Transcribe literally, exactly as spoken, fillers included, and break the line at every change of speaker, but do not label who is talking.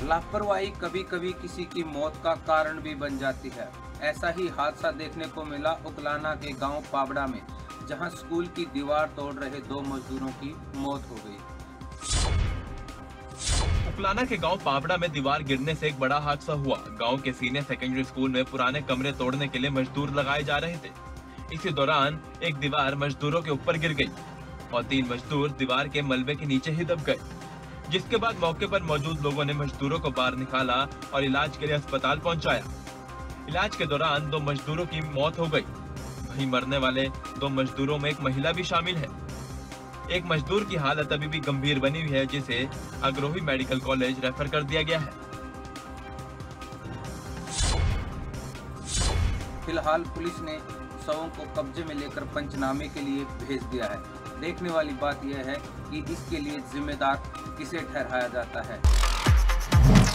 लापरवाही कभी कभी किसी की मौत का कारण भी बन जाती है। ऐसा ही हादसा देखने को मिला उकलाना के गांव पाबड़ा में, जहां स्कूल की दीवार तोड़ रहे दो मजदूरों की मौत हो गई।
उकलाना के गांव पाबड़ा में दीवार गिरने से एक बड़ा हादसा हुआ। गांव के सीनियर सेकेंडरी स्कूल में पुराने कमरे तोड़ने के लिए मजदूर लगाए जा रहे थे। इसी दौरान एक दीवार मजदूरों के ऊपर गिर गई और तीन मजदूर दीवार के मलबे के नीचे ही दब गए, जिसके बाद मौके पर मौजूद लोगों ने मजदूरों को बाहर निकाला और इलाज के लिए अस्पताल पहुंचाया। इलाज के दौरान दो मजदूरों की मौत हो गई। वहीं मरने वाले दो मजदूरों में एक महिला भी शामिल है। एक मजदूर की हालत अभी भी गंभीर बनी हुई है, जिसे अग्रोही मेडिकल कॉलेज रेफर कर दिया गया है।
फिलहाल पुलिस ने शवों को कब्जे में लेकर पंचनामे के लिए भेज दिया है। देखने वाली बात यह है कि इसके लिए जिम्मेदार किसे ठहराया जाता है।